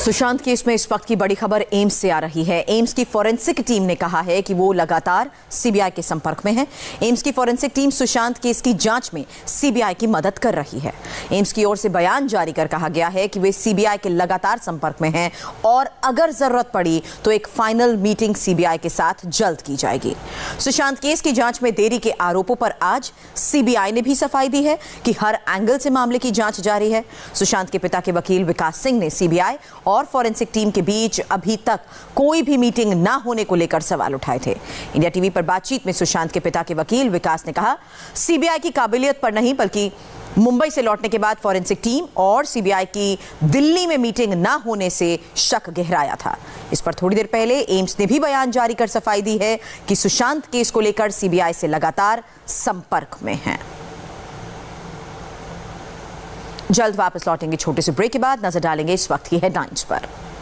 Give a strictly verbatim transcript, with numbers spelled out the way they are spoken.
Sushant case में इस वक्त की बड़ी खबर एम्स से आ रही है। एम्स की फॉरेंसिक टीम ने कहा है कि वो लगातार सीबीआई के संपर्क में है। एम्स की फॉरेंसिक टीम सुशांत केस की जांच में सीबीआई की मदद कर रही है। एम्स की ओर से बयान जारी कर कहा गया है कि वे सीबीआई के लगातार संपर्क में हैं और अगर जरूरत पड़ी तो एक फाइनल मीटिंग सीबीआई के साथ जल्द की जाएगी। सुशांत केस की जांच में देरी के आरोपों पर आज सीबीआई ने भी सफाई दी है कि हर एंगल से मामले की जांच जारी है। सुशांत के पिता के वकील विकास सिंह ने सीबीआई और फॉरेंसिक टीम के बीच अभी तक कोई भी मीटिंग ना होने को लेकर सवाल उठाए थे। इंडिया टीवी पर बातचीत में सुशांत के पिता के वकील विकास ने कहा, सीबीआई की काबिलियत पर नहीं बल्कि मुंबई से लौटने के बाद फॉरेंसिक टीम और सीबीआई की दिल्ली में मीटिंग ना होने से शक गहराया था। इस पर थोड़ी देर पहले एम्स ने भी बयान जारी कर सफाई दी है कि सुशांत केस को लेकर सीबीआई से लगातार संपर्क में है। जल्द वापस लौटेंगे छोटे से ब्रेक के बाद। नजर डालेंगे इस वक्त की हेडलाइंस पर।